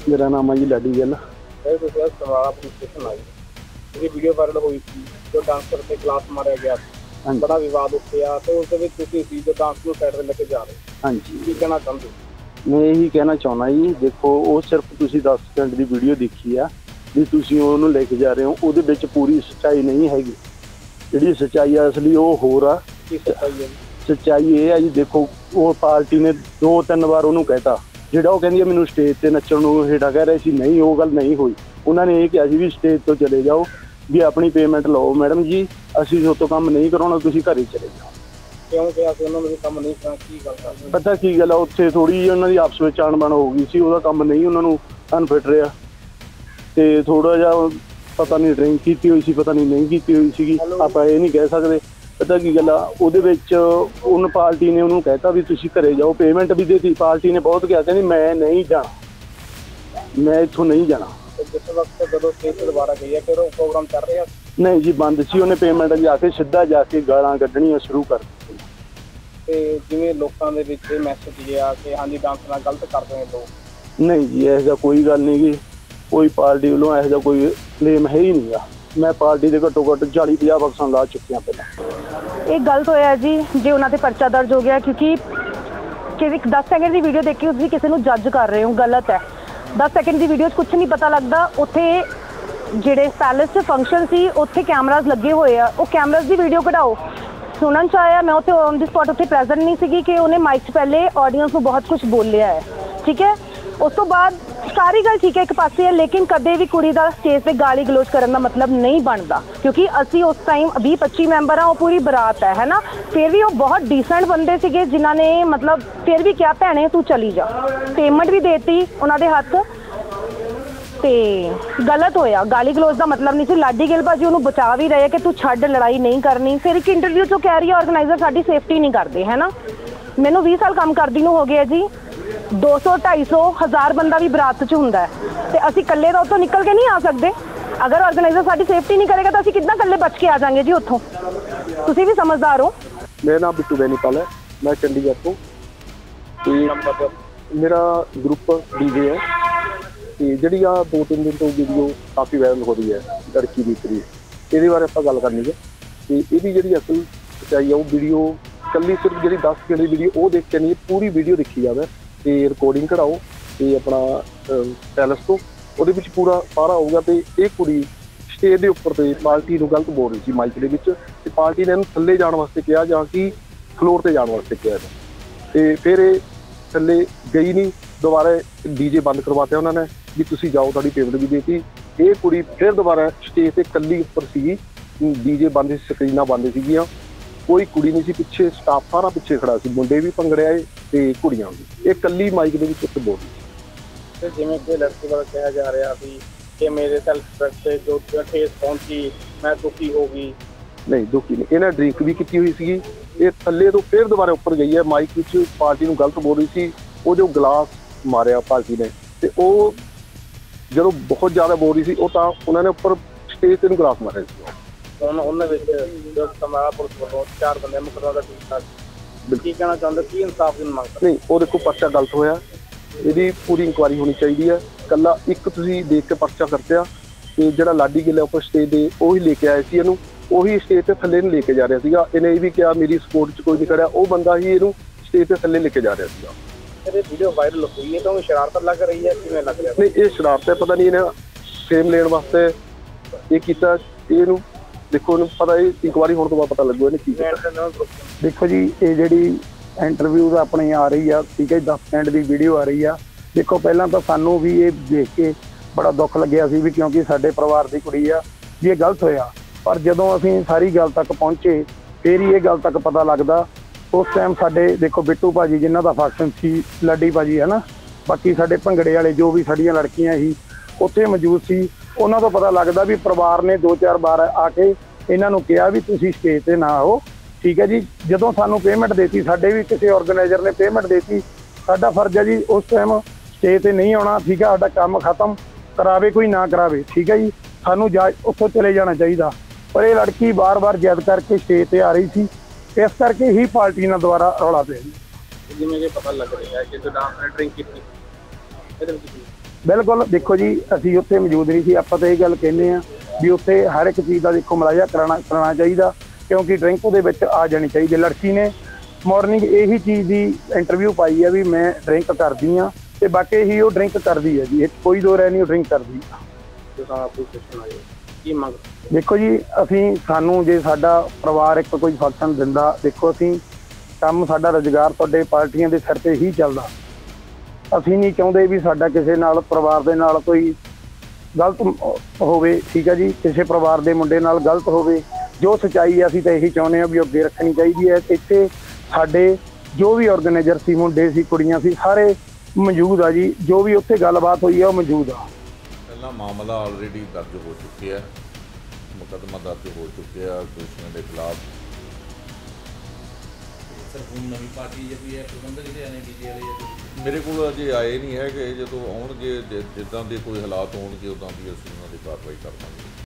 मेरा नाम है जी लाडी गिल। समराला पुलिस स्टेशन आई वीडियो वायरल हुई थी जो डांसर से ग्लास मारा गया बड़ा विवाद उठा तो उस जो डांस को साइड लेके जा रहे हाँ जी की कहना चाहते मैं यही कहना चाहना जी देखो वो सिर्फ तुसी 10 सेकंड की वीडियो देखी आ भी तुसी उन्होंने लेके जा रहे हो ਉਹਦੇ ਵਿੱਚ पूरी सच्चाई नहीं हैगी ਜਿਹੜੀ सच्चाई है असली वो होर आ सच्चाई ये है जी देखो वो पार्टी ने 2-3 बार उन्होंने कहता ਜਿਹੜਾ ਉਹ ਕਹਿੰਦੀ ਮੈਨੂੰ ਸਟੇਜ ਤੇ ਨੱਚਣ ਨੂੰ ਹੇਠਾਂ ਕਹਿ ਰਹੇ ਸੀ ਨਹੀਂ ਉਹ ਗੱਲ ਨਹੀਂ ਹੋਈ ਉਹਨਾਂ ਨੇ ਇਹ ਕਿਹਾ ਸੀ ਵੀ ਸਟੇਜ ਤੋਂ ਚਲੇ ਜਾਓ ਵੀ ਆਪਣੀ ਪੇਮੈਂਟ ਲਓ ਮੈਡਮ ਜੀ ਅਸੀਂ ਤੁਹਾਡੇ ਤੋਂ ਕੰਮ ਨਹੀਂ ਕਰਾਉਣਾ ਤੁਸੀਂ ਘਰੇ ਚਲੇ ਜਾਓ ਕਿਉਂ ਕਿਹਾ ਸੀ ਉਹਨਾਂ ਨੂੰ ਕੰਮ ਨਹੀਂ ਕਰਨਾ ਕੀ ਗੱਲ ਕਰਦੇ ਪਤਾ ਕੀ ਗੱਲ ਆ ਉੱਥੇ ਥੋੜੀ ਜਿਹੀ ਉਹਨਾਂ ਦੀ ਆਪਸ ਵਿੱਚ ਅਣਬਣ ਹੋ ਗਈ ਸੀ ਉਹਦਾ ਕੰਮ ਨਹੀਂ ਉਹਨਾਂ ਨੂੰ ਅਨਫਿਟ ਰਿਹਾ ਤੇ ਥੋੜਾ ਜਿਹਾ ਪਤਾ ਨਹੀਂ ਡਰਿੰਕ ਕੀਤੀ ਹੋਈ ਸੀ ਪਤਾ ਨਹੀਂ ਕੀਤੀ ਹੋਈ ਸੀਗੀ ਆਪਾਂ ਇਹ ਨਹੀਂ ਕਹਿ ਸਕਦੇ पता की गल उन पार्टी ने उन्होंने कहता भी तुसी घरे जाओ पेमेंट भी देती पार्टी ने बहुत क्या कहती मैं नहीं जाना मैं इत्थों नहीं जाना जिस वक्त जो स्टेज दोबारा गई है फिर प्रोग्राम चल रहा नहीं जी बंद सी उन्हें पेमेंट जाके सीधा जाके गालां कढ़नियां शुरू कर दी जिवें लोकां दे विच मैसेज गया कि हाँ जी डांस नाल गलत करदे ने लोग नहीं जी ऐसा कोई गल नहीं गी कोई पार्टी वालों ऐसा कोई क्लेम है ही नहीं गा मैं पार्टी के घट्टो घट्ट 40-50 बक्सां ला चुकी हाँ पहले एक गलत होया जी जे उन्होंने परचा दर्ज हो गया क्योंकि 10 सेकंड की वीडियो देख के तुसीं किसी नूं जज कर रहे हो गलत है 10 सेकंड की वीडियो कुछ नहीं पता लगता उत्थे जिहड़े पैलेस फंक्शन सी उत्थे कैमराज लगे हुए आ वो कैमराज की वीडियो कढाओ सुनन च आया मैं उत्थे ऑन द स्पॉट उत्थे प्रेजेंट नहीं सीगी कि उन्हें माइक च पहले ऑडियंस को बहुत कुछ बोलिया है ठीक है उस तो बाद सारी गल ठीक है एक पासे है लेकिन कदे भी कुड़ी का स्टेज पे गाली गलोच करने का मतलब नहीं बनता क्योंकि असी उस टाइम 20-25 मैंबर हाँ वो पूरी बरात है ना फिर भी वो बहुत डिसेंट बंदे सीगे जिन्होंने मतलब फिर भी क्या भैने तू चली जा पेमेंट भी देती उन्होंने हथ ते गलत होया गाली गलोच का मतलब नहीं सी लाडी गिल भाजी उन्होंने बचा भी रहे कि तू छड्ड लड़ाई नहीं करनी फिर एक इंटरव्यू चो कह रही है ऑर्गेनाइजर साडी सेफ्टी नहीं करते है ना मैनू 20 साल काम करदी नूं हो गया जी 200-250 बंदा भी बरात च हुंदा है ते असीं कल्ले तां उत्थों निकल के नहीं आ सकते अगर ऑर्गेनाइजर साडी सेफ्टी नहीं करेगा तो असीं किद्दां कल्ले बच के आ जाएंगे जी उत्थों तुसीं भी समझदार हो मेरा नाम बिट्टू बेनीपाल है मैं चंडीगढ़ तो मेरा ग्रुप डीजे है तो जी 2-3 दिन तो वीडियो काफ़ी वायरल हो रही है लड़की की करी ये बारे आप गल करनी है तो ये जी असल सच्चाई है वो वीडियो कल्ली सिर्फ जी 10 सेकंड की वीडियो वो देख के नहीं पूरी वीडियो देखी जाए तो रिकॉर्डिंग कढ़ाओ तो अपना पैलेस तो वो पूरा सारा होगा तो एक कुड़ी स्टेज के उपर तो पार्टी को गलत बोल रही थी माइक के पार्टी ने थले जाने वास्ते कहा जां कि फ्लोर पर जाने वास्ते कहा तो फिर थले गई नहीं दोबारा डीजे बंद करवाते उन्होंने भी तुसी जाओ थोड़ी पेमेंट भी देती ये कुड़ी फिर दोबारा स्टेज से कल्ली उपर सी डीजे बंद स्क्रीना बंद सीगियां कोई कुड़ी नहीं सी पिछे स्टाफ सारा पिछे खड़ा सी मुंडे भी भंगड़े आए तो कुड़ियां भी ये कल्ली माइक के उत्ते बोल रही जिवें कि लड़की वाला कहा जा रहा भी कि मेरे सेल्फ रिस्पेक्ट से जो ठेस पहुंची मैं दुखी हो गई नहीं दुखी नहीं इन्हें ड्रिंक भी की हुई सी ये थले तो फिर दोबारा उपर गई है माइक पार्टी को गलत बोल रही थी वो जो गिलास मारिया पार्टी ने तो जो बहुत ज़्यादा बोल रही थी वो तो उन्होंने उपर स्टेज से गिलास मारे समराला पुलिस वालों 4 बंदे मुकदमा का की कहना चाहते की इंसाफ की मांग नहीं वो देखो पर्चा गलत होया यदि पूरी इंक्वायरी होनी चाहिए है कला एक तुसीं देख के पर्चा करते तो जो लाडी गिल उपर स्टेज दे वही लेके आए सी इनू वही स्टेज से थले नहीं लेके जा रहा सीगा इन्हें ये भी कहा मेरी सपोर्ट च कोई नहीं खड़ा वो बंदा ही इनू स्टेज से थले लेके जा रहा सीगा वीडियो वायरल हुई है तो शरारत लग रही है किवें लग रहा नहीं ये शरारत है पता नहीं इन्हें फेम लेने वास्ते ये किया ये देखो पता इंक्वायरी होने तो बाद पता लगो देखो जी ये जी इंटरव्यू अपनी आ रही है ठीक है 10 मिनट की वीडियो आ रही है देखो पहला तो सानू भी ये देख के बड़ा दुख लग्या सी भी क्योंकि साडे परिवार की कुड़ी आ ये गलत होया पर जदों असीं सारी गल तक पहुँचे फिर ये गल तक पता लगता उस टाइम साडे देखो बिट्टू भाजी जिन्हां दा फंक्शन सी लाडी भाजी है ना बाकी साडे भंगड़े वाले जो भी साड़ियां लड़कियां ही उत्थे मौजूद सी उन्हां तो पता लगता भी परिवार ने 2-4 बार आके इन्हां नूं कहा भी तुसीं स्टेज ते ना आओ ठीक है जी जदों सानू पेमेंट देती साडे भी किसी ऑर्गेनाइजर ने पेमेंट देती साडा फर्ज है जी उस टाइम स्टेज ते नहीं आना ठीक है साडा काम खत्म करावे कोई ना करावे ठीक है जी सानू जा उत्थों चले जाना चाहिए पर ये लड़की बार बार जिद करके स्टेज ते आ रही थी इस करके ही पार्टी ने दोबारा रौला पे जिवें कि पता लग रहा है कि जो डांस ने ड्रिंक की ਬਿਲਕੁਲ ਦੇਖੋ ਜੀ, ਅਸੀਂ ਉੱਥੇ ਮੌਜੂਦ ਨਹੀਂ ਸੀ, ਆਪਾਂ ਤਾਂ ਇਹ ਗੱਲ ਕਹਿੰਦੇ ਆ ਵੀ ਉੱਥੇ ਹਰ ਇੱਕ ਚੀਜ਼ ਦਾ ਦੇਖੋ ਮੁਲਾਜ਼ਾ ਕਰਾਉਣਾ ਚਾਹੀਦਾ, ਕਿਉਂਕਿ ਡਰਿੰਕ ਉਹਦੇ ਵਿੱਚ ਆ ਜਾਣੀ ਚਾਹੀਦੀ। ਲੜਕੀ ਨੇ ਮਾਰਨਿੰਗ ਇਹੀ ਚੀਜ਼ ਦੀ ਇੰਟਰਵਿਊ ਪਾਈ ਹੈ ਵੀ ਮੈਂ ਡਰਿੰਕ ਕਰਦੀ ਹਾਂ, ਤੇ ਬਾਕੀ ਹੀ ਉਹ ਡਰਿੰਕ ਕਰਦੀ ਹੈ ਜੀ, ਇਹ 'ਚ ਕੋਈ ਦੋ ਰਾਏ ਨਹੀਂ, ਉਹ ਡਰਿੰਕ ਕਰਦੀ ਆ। ਕੀ ਮੰਗ ਦੇਖੋ ਜੀ, ਸਾਨੂੰ ਜੇ ਸਾਡਾ ਪਰਿਵਾਰ ਇੱਕ ਕੋਈ ਫੰਕਸ਼ਨ ਦਿੰਦਾ, ਦੇਖੋ ਅਸੀਂ ਕੰਮ ਸਾਡਾ ਰੁਜ਼ਗਾਰ ਤੁਹਾਡੇ ਪਾਰਟੀਆਂ ਦੇ ਸਿਰ ਤੇ ਹੀ ਚੱਲਦਾ। ਅਸੀਂ ਨਹੀਂ ਚਾਹੁੰਦੇ ਵੀ ਸਾਡਾ ਕਿਸੇ ਨਾਲ ਪਰਿਵਾਰ ਦੇ ਨਾਲ ਕੋਈ ਗਲਤ ਹੋਵੇ, ਠੀਕ ਹੈ ਜੀ, ਕਿਸੇ ਪਰਿਵਾਰ ਦੇ ਮੁੰਡੇ ਨਾਲ ਗਲਤ ਹੋਵੇ। ਜੋ ਸੱਚਾਈ ਹੈ ਅਸੀਂ ਤਾਂ ਇਹੀ ਚਾਹੁੰਦੇ ਹਾਂ ਵੀ ਅੱਗੇ ਰੱਖਣੀ ਚਾਹੀਦੀ ਹੈ। ਇੱਥੇ ਸਾਡੇ ਜੋ ਵੀ ਆਰਗੇਨਾਈਜ਼ਰ ਸੀ, ਮੁੰਡੇ ਸੀ, ਕੁੜੀਆਂ ਸੀ, ਸਾਰੇ ਮੌਜੂਦ ਆ ਜੀ। ਜੋ ਵੀ ਉੱਥੇ ਗੱਲਬਾਤ ਹੋਈ ਆ ਉਹ ਮੌਜੂਦ ਆ। ਪਹਿਲਾਂ ਮਾਮਲਾ ਆਲਰੇਡੀ ਦਰਜ ਹੋ ਚੁੱਕਿਆ, ਮੁਕੱਦਮਾ ਦਰਜ ਹੋ ਚੁੱਕਿਆ ਦੋਸ਼ੀਆਂ ਦੇ ਖਿਲਾਫ। ਸਰ ਹੁਣ ਨਵੀਂ ਪਾਰਟੀ ਜਿਹੜੀ ਹੈ ਪ੍ਰਬੰਧਕ ਜਿਹੜੇ ਨੇ ਡੀਜੇ ਵਾਲੇ ਮੇਰੇ ਕੋਲ ਅਜੇ ਆਏ ਨਹੀਂ ਹੈਗੇ, ਜਦੋਂ ਆਉਣਗੇ ਜਿੱਦਾਂ ਦੇ ਕੋਈ ਹਾਲਾਤ ਹੋਣਗੇ ਉੱਦਾਂ ਦੀ ਅਸੀਂ ਉਹਨਾਂ ਦੀ ਕਾਰਵਾਈ ਕਰ ਦਾਂਗੇ।